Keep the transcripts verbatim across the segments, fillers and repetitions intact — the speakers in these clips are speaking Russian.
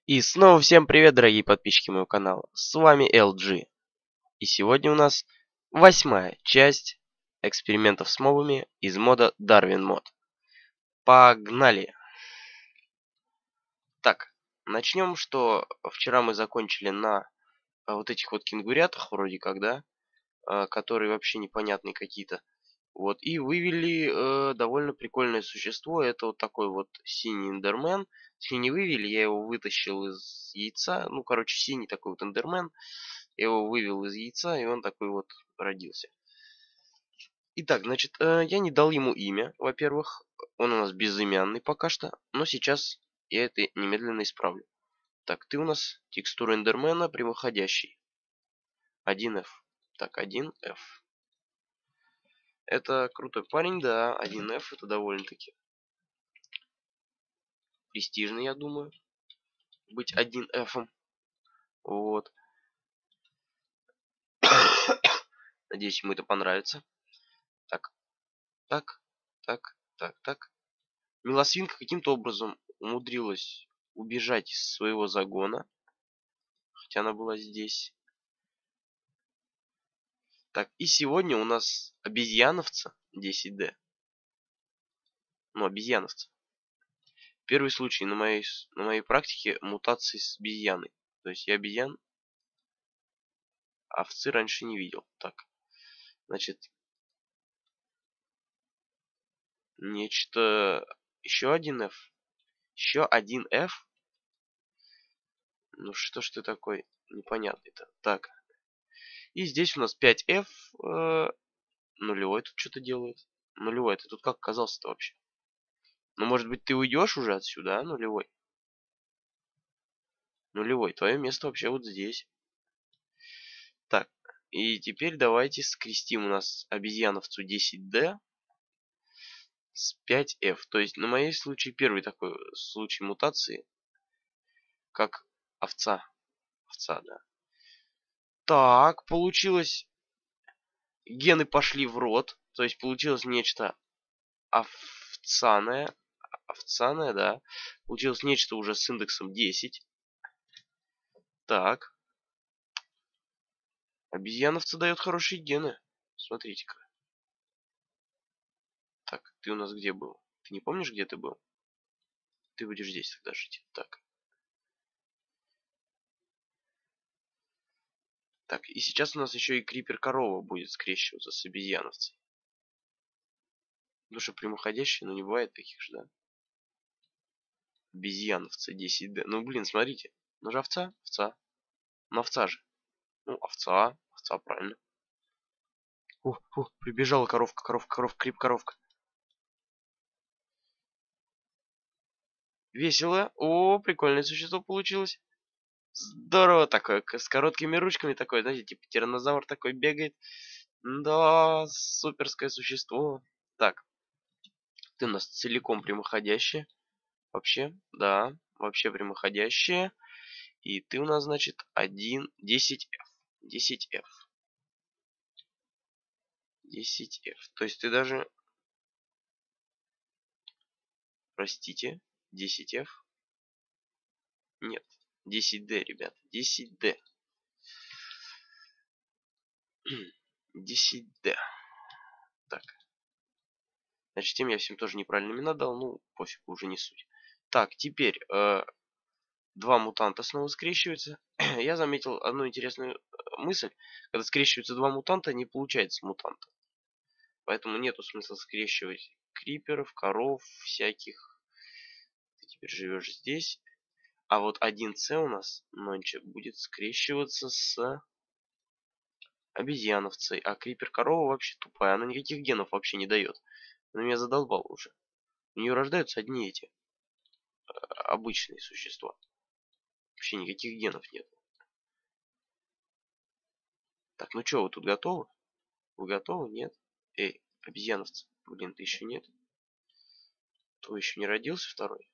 И снова всем привет, дорогие подписчики моего канала. С вами эл джи. И сегодня у нас восьмая часть экспериментов с мобами из мода Darwin Mod. Погнали! Так, начнем, что вчера мы закончили на а, вот этих вот кенгурятах, вроде как, да, а, которые вообще непонятные какие-то. Вот, и вывели э, довольно прикольное существо. Это вот такой вот синий эндермен. Точнее, не вывели, я его вытащил из яйца. Ну, короче, синий такой вот эндермен. Я его вывел из яйца, и он такой вот родился. Итак, значит, э, я не дал ему имя, во-первых. Он у нас безымянный пока что. Но сейчас я это немедленно исправлю. Так, ты у нас текстура эндермена прямоходящий. один эф. Так, один эф. Это крутой парень, да. один эф это довольно-таки престижно, я думаю. Быть один эфом. Вот. Надеюсь, ему это понравится. Так, так, так, так, так. Милосвинка каким-то образом умудрилась убежать из своего загона. Хотя она была здесь. Так, и сегодня у нас обезьяновца десять дэ. Ну, обезьяновца. Первый случай на моей, на моей практике мутации с обезьяной. То есть я обезьян овцы раньше не видел. Так, значит, нечто... Еще один эф. Еще один эф. Ну что ж ты такой непонятный-то. Так. И здесь у нас пять эф. Э, нулевой тут что-то делает. Нулевой, ты тут как оказался-то вообще? Ну, может быть, ты уйдешь уже отсюда, а, нулевой? Нулевой, твое место вообще вот здесь. Так, и теперь давайте скрестим у нас обезьяновцу десять дэ с пять эф. То есть на моей случае первый такой случай мутации, как овца. Овца, да. Так, получилось. Гены пошли в рот. То есть получилось нечто овцаное. Овцаное, да. Получилось нечто уже с индексом десять. Так. Обезьяновца дает хорошие гены. Смотрите-ка. Так, ты у нас где был? Ты не помнишь, где ты был? Ты будешь здесь тогда жить. Так. Так, и сейчас у нас еще и крипер-корова будет скрещиваться с обезьяновцей. Душа прямоходящая, но не бывает таких же, да? Обезьяновца десять дэ. Ну, блин, смотрите. Ну же овца? Овца. Ну, овца же. Ну, овца. Овца, правильно. О, о, прибежала коровка, коровка, коровка, крип-коровка. Весело. О, прикольное существо получилось. Здорово такое, с короткими ручками такой, знаете, типа тираннозавр такой бегает. Да, суперское существо. Так, ты у нас целиком прямоходящая. Вообще, да, вообще прямоходящая. И ты у нас, значит, один, десять эф. десять эф. десять эф. То есть ты даже... Простите, десять эф. Нет, десять дэ, ребят, десять дэ. десять дэ. Так. Значит, тем я всем тоже неправильно имена дал. Ну, пофиг, уже не суть. Так, теперь э, два мутанта снова скрещиваются. Я заметил одну интересную э, мысль. Когда скрещиваются два мутанта, не получается мутанта. Поэтому нету смысла скрещивать криперов, коров, всяких. Ты теперь живешь здесь. А вот один цэ у нас нонче будет скрещиваться с обезьяновцей. А крипер-корова вообще тупая. Она никаких генов вообще не дает. Она меня задолбала уже. У нее рождаются одни эти обычные существа. Вообще никаких генов нет. Так, ну что, вы тут готовы? Вы готовы? Нет? Эй, обезьяновцы. Блин, ты еще нет? То еще не родился второй?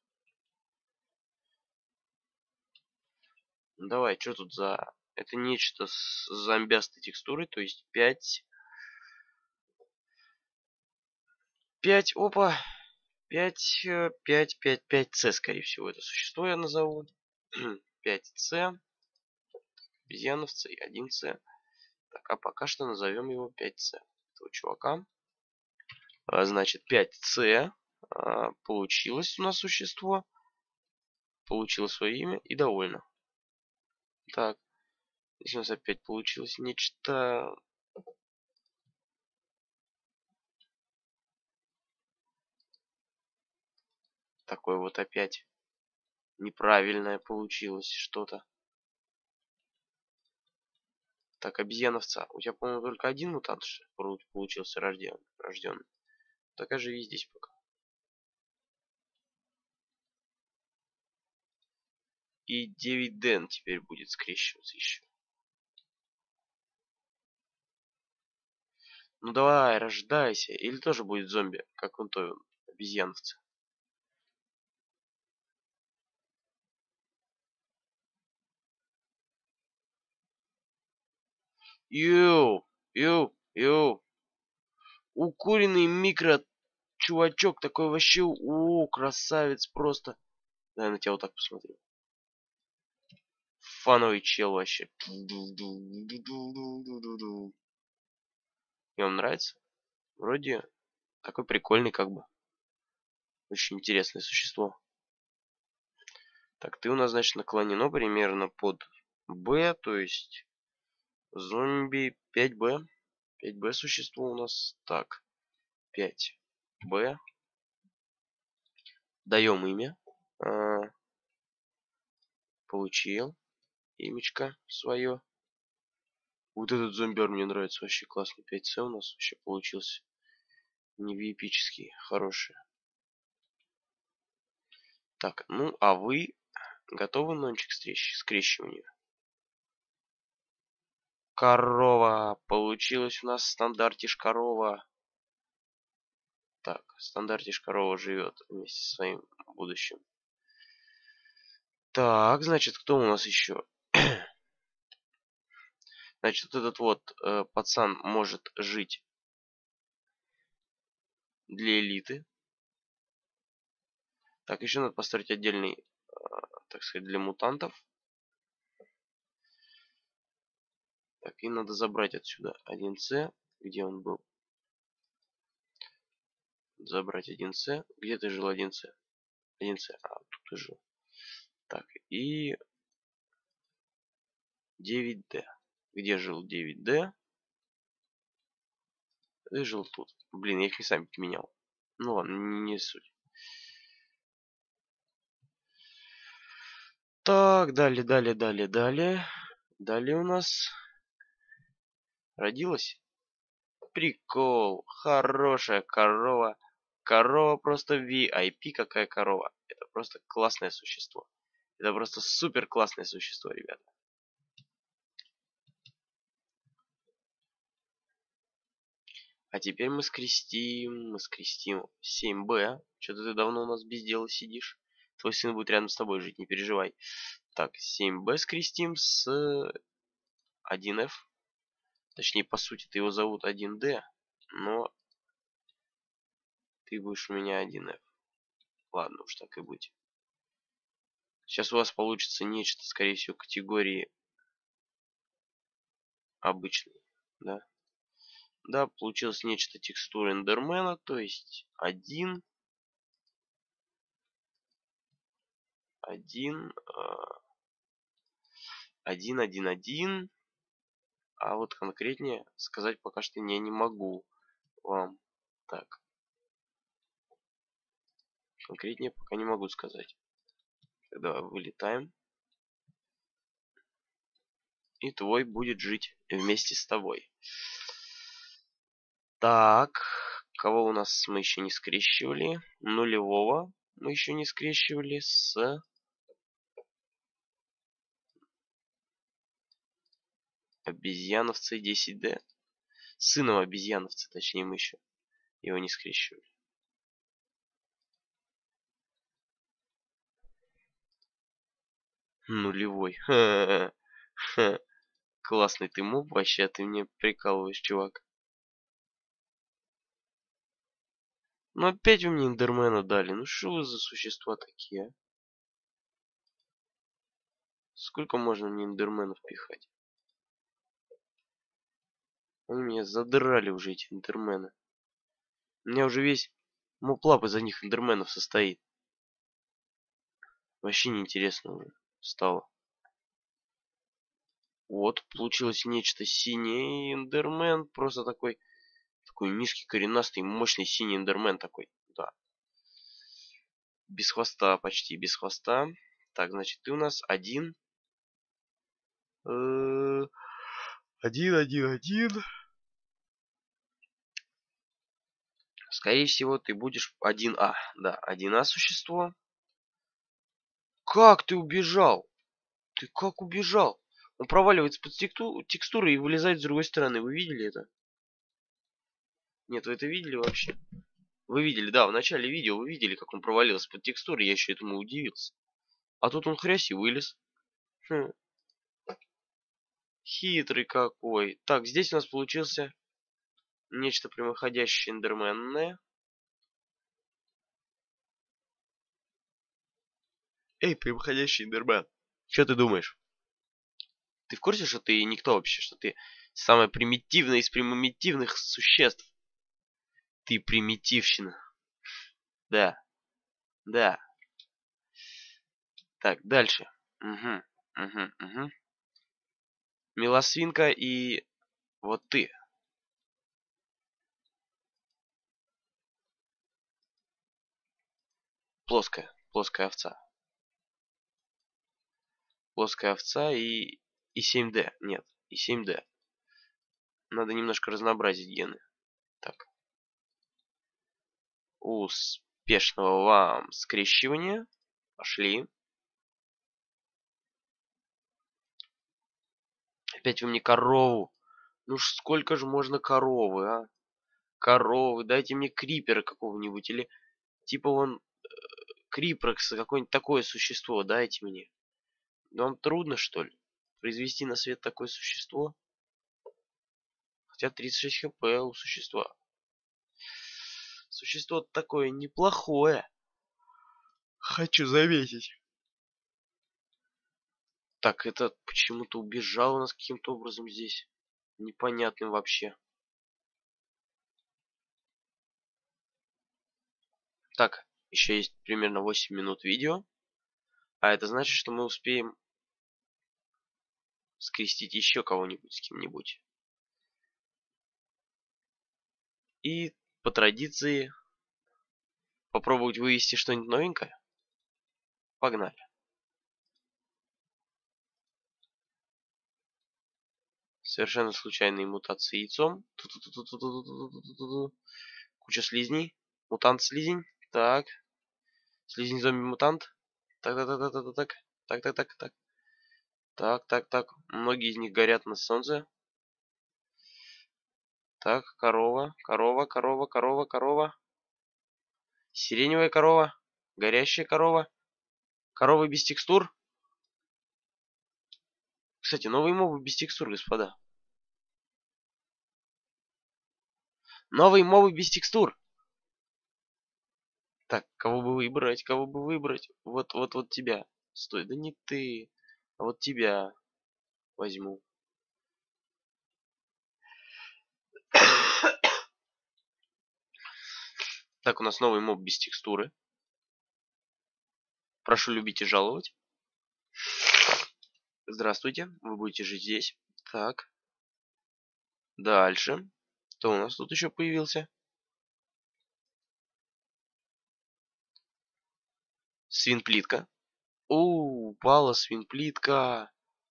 Ну давай, что тут за... Это нечто с зомбястой текстурой, то есть пять... пять, опа, пять, пять, пять, пять цэ, скорее всего, это существо я назову. пять С. Обезьяновца и один С. Так, а пока что назовем его пять С. Этого чувака. А, значит, пять С. А, получилось у нас существо. Получило свое имя и довольно. Так, здесь у нас опять получилось нечто... Такое вот опять неправильное получилось что-то. Так, обезьяновца. У тебя, по-моему, только один мутант получился рожден, рожденный. Так, а живи здесь пока. И девять Дэн теперь будет скрещиваться еще. Ну давай, рождайся. Или тоже будет зомби, как он то обезьяновца. Йоу, йоу, йоу. Укуренный микро чувачок такой вообще, о, красавец просто. Да, я на тебя вот так посмотрю. Фановый чел вообще. И вам нравится? Вроде такой прикольный как бы. Очень интересное существо. Так, ты у нас, значит, наклонено примерно под Б, то есть зомби пять Б. пять Б существо у нас. Так, пять Б. Даем имя. А, получил имечко свое. Вот этот зомбер мне нравится, вообще классный. пять С у нас вообще получился. Не эпический, хороший. Так, ну а вы готовы, нончик, к скрещиванию? Корова. Получилось у нас стандартиш корова. Так, стандартиш корова живет вместе со своим будущим. Так, значит, кто у нас еще? Значит, вот этот вот э, пацан может жить для элиты. Так, еще надо построить отдельный, э, так сказать, для мутантов. Так, и надо забрать отсюда один С. Где он был? Забрать один С. Где ты жил один С? один С. А, тут ты жил. Так, и девять Д. Где жил девять Д? Ты жил тут. Блин, я их местами поменял. Ну ладно, не, не суть. Так, далее, далее, далее, далее. Далее у нас родилась. Прикол. Хорошая корова. Корова просто ви ай пи. Какая корова. Это просто классное существо. Это просто супер классное существо, ребята. А теперь мы скрестим, мы скрестим семь Б. Что-то ты давно у нас без дела сидишь. Твой сын будет рядом с тобой жить, не переживай. Так, семь Б скрестим с один Ф. Точнее, по сути, ты его зовут один Д, но ты будешь у меня один Ф. Ладно уж, так и быть. Сейчас у вас получится нечто, скорее всего, категории обычной, да? Да, получилось нечто текстуры эндермена, то есть один, один, один, один, один. А вот конкретнее сказать пока что я не могу вам. Так. Конкретнее пока не могу сказать. Давай вылетаем. И твой будет жить вместе с тобой. Так. Кого у нас мы еще не скрещивали? Нулевого мы еще не скрещивали с... Обезьяновцы десять Д. Сыном обезьяновца, точнее, мы еще его не скрещивали. Нулевой. Ха -ха -ха. Классный ты моб вообще, ты мне прикалываешь, чувак. Ну опять вы мне эндермена дали. Ну что вы за существа такие, а? Сколько можно мне эндерменов пихать? Они меня задрали уже, эти эндермены. У меня уже весь моплап из одних эндерменов состоит. Вообще неинтересно уже стало. Вот, получилось нечто синее. И эндермен просто такой, такой низкий, коренастый, мощный синий эндермен такой. Да. Без хвоста, почти без хвоста. Так, значит, ты у нас один. Э, Один, один, один. Скорее всего, ты будешь один А. Да, один А существо. Как ты убежал? Ты как убежал? Он проваливается под тексту- текстуры и вылезает с другой стороны. Вы видели это? Нет, вы это видели вообще? Вы видели, да, в начале видео вы видели, как он провалился под текстуры. Я еще этому удивился. А тут он хрясь и вылез. Хм, хитрый какой. Так, здесь у нас получился нечто прямоходящее эндерменное. Эй, прямоходящий эндермен. Что ты думаешь? Ты в курсе, что ты никто вообще? Что ты самое примитивное из примитивных существ? Ты примитивщина. Да, да. Так, дальше. Угу, угу, угу. Милосвинка и вот ты. Плоская, плоская овца. Плоская овца и, и семь дэ. Нет, и семь дэ. Надо немножко разнообразить гены. Так. Успешного вам скрещивания. Пошли. Опять вы мне корову. Ну ж сколько же можно коровы, а? Коровы, дайте мне крипера какого-нибудь. Или типа вон Крипрокса, какое-нибудь такое существо дайте мне. Вам трудно, что ли, произвести на свет такое существо? Хотя тридцать шесть хп у существа. Существо такое неплохое. Хочу заметить. Так, это почему-то убежал у нас каким-то образом здесь. Непонятным вообще. Так, еще есть примерно восемь минут видео. А это значит, что мы успеем скрестить еще кого-нибудь с кем-нибудь. И по традиции попробовать вывести что-нибудь новенькое. Погнали. Совершенно случайные мутации яйцом. Ту-ту-ту-ту-ту-ту-ту-ту-ту-ту-ту. Куча слизней. Мутант-слизень. Так. Слизень-зомби-мутант. Так-так-так-так-так-так. Так-так-так-так. Так-так-так. Многие из них горят на солнце. Так, корова. Корова, корова, корова, корова. Сиреневая корова. Горящая корова. Коровы без текстур. Кстати, новые мобы без текстур, господа. Новые мобы без текстур. Так, кого бы выбрать, кого бы выбрать? Вот, вот, вот тебя. Стой, да не ты. А вот тебя возьму. Так, у нас новый моб без текстуры. Прошу любить и жаловать. Здравствуйте, вы будете жить здесь. Так. Дальше. Кто у нас тут еще появился? Свинплитка. О, упала свинплитка.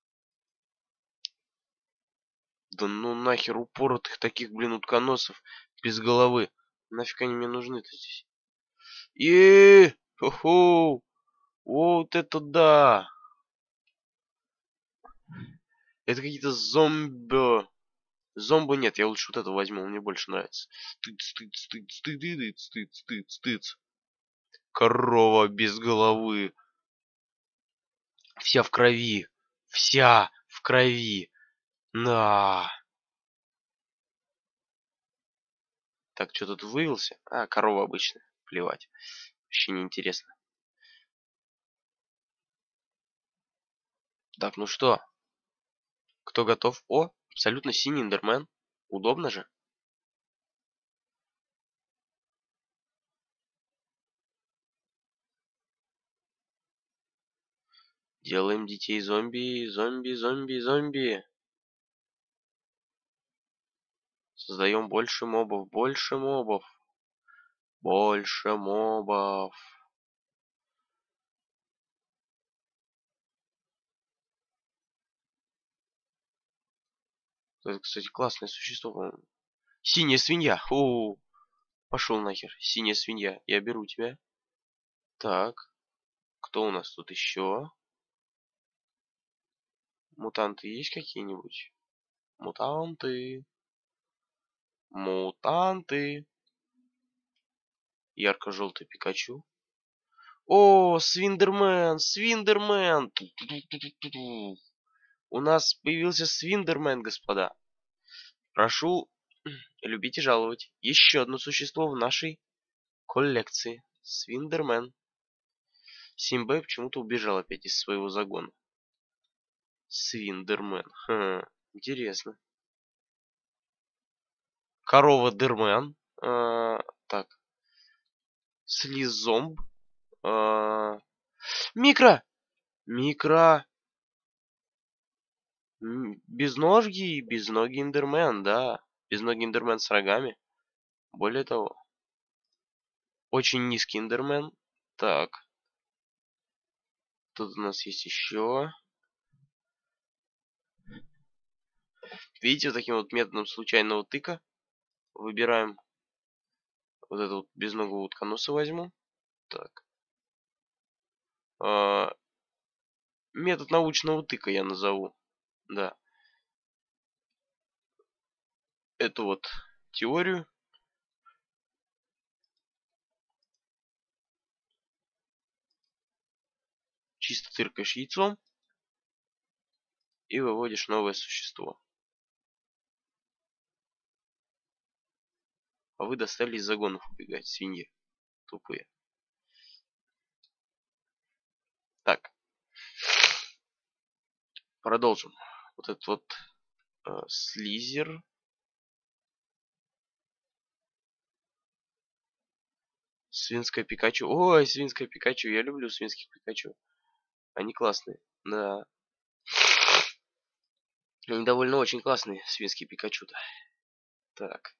Да ну нахер упоротых таких, блин, утконосов без головы. Нафиг они мне нужны-то здесь? И хо-хо! Вот это да! Это какие-то зомби. Зомби нет, я лучше вот это возьму, он мне больше нравится. Стыд, стыд, стыд, стыд, стыд, стыд, стыд, стыд. Корова без головы. Вся в крови. Вся в крови. На. Так, что тут вывелся? А, корова обычная. Плевать. Вообще неинтересно. Так, ну что? Кто готов? О, абсолютно синий эндермен. Удобно же. Делаем детей зомби, зомби, зомби, зомби. Создаем больше мобов, больше мобов. Больше мобов. Это, кстати, классное существо, по-моему. Синяя свинья. Фу. Пошел нахер. Синяя свинья. Я беру тебя. Так. Кто у нас тут еще? Мутанты есть какие-нибудь? Мутанты. Мутанты. Ярко-желтый Пикачу. О, Свиндермен, Свиндермен. Ту-ту-ту-ту-ту-ту. У нас появился Свиндермен, господа. Прошу любить и жаловать. Еще одно существо в нашей коллекции. Свиндермен. Симбэй почему-то убежал опять из своего загона. Свиндермен. Хм, интересно. Корова Дермен. А, так. Слизомб. А, микро! Микро. М, Безножгий, безногий эндермен, да. Безногий эндермен с рогами. Более того, очень низкий эндермен. Так. Тут у нас есть еще. Видите, вот таким вот методом случайного тыка выбираем. Вот эту вот безногого утконоса возьму. Так. А, метод научного тыка я назову. Да. Эту вот теорию. Чисто тыркаешь яйцом. И выводишь новое существо. А вы достали из загонов убегать, свиньи. Тупые. Так. Продолжим. Вот этот вот э, слизер. Свинская Пикачу. Ой, свинская Пикачу. Я люблю свинских Пикачу. Они классные. Да. Они довольно очень классные, свинские Пикачу-то. Так.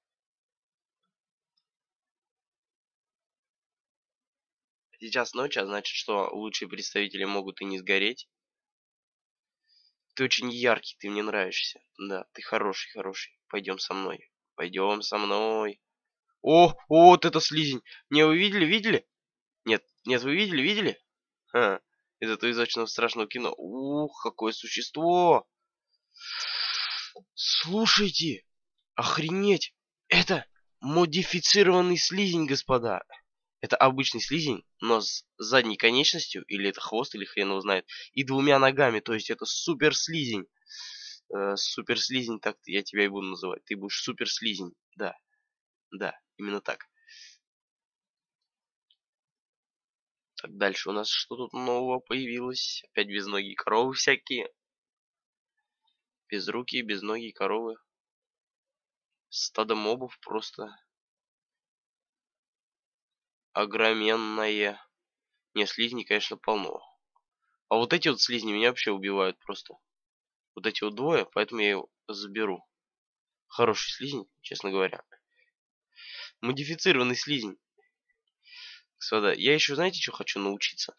Сейчас ночь, а значит, что лучшие представители могут и не сгореть. Ты очень яркий, ты мне нравишься. Да, ты хороший, хороший. Пойдем со мной. Пойдем со мной. О, о, вот это слизень. Не, вы видели, видели? Нет, нет, вы видели, видели? Ха, из этого изочного страшного кино. Ух, какое существо! Слушайте, охренеть! Это модифицированный слизень, господа. Это обычный слизень, но с задней конечностью, или это хвост, или хрен его знает, и двумя ногами. То есть это супер слизень. Э, супер слизень, так я тебя и буду называть. Ты будешь супер слизень. Да, да, именно так. Так, дальше у нас что тут нового появилось? Опять безногие коровы всякие. Безрукие, безногие коровы. Стадо мобов просто огроменное. Не, слизней, конечно, полно. А вот эти вот слизни меня вообще убивают просто. Вот эти вот двое, поэтому я его заберу. Хороший слизень, честно говоря. Модифицированный слизень. Господа, я еще, знаете, что хочу научиться?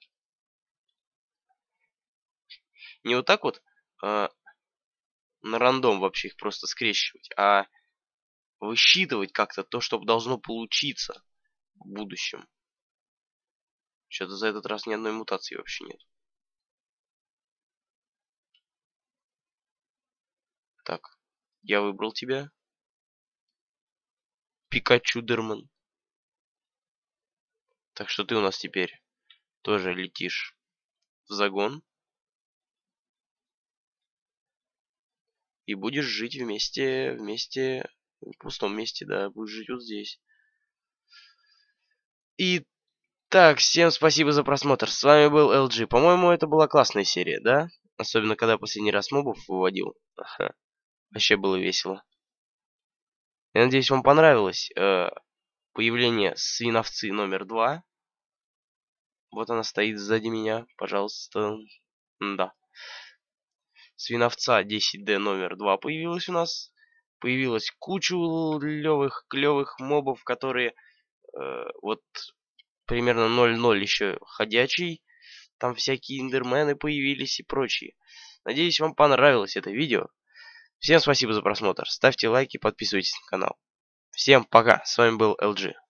Не вот так вот а, на рандом вообще их просто скрещивать, а высчитывать как-то то, что должно получиться в будущем. Что-то за этот раз ни одной мутации вообще нет. Так, я выбрал тебя. Пикачу Дерман. Так что ты у нас теперь тоже летишь в загон. И будешь жить вместе, вместе, в пустом месте, да, будешь жить вот здесь. И так, всем спасибо за просмотр. С вами был эл джи. По-моему, это была классная серия, да? Особенно, когда последний раз мобов выводил. Ага. Вообще было весело. Я надеюсь, вам понравилось э, появление свиновцы номер два. Вот она стоит сзади меня, пожалуйста. Да. Свиновца десять дэ номер два появилась у нас. Появилась куча левых, клевых мобов, которые э, вот примерно ноль ноль еще ходячий. Там всякие эндермены появились и прочие. Надеюсь, вам понравилось это видео. Всем спасибо за просмотр. Ставьте лайки, подписывайтесь на канал. Всем пока. С вами был эл джи.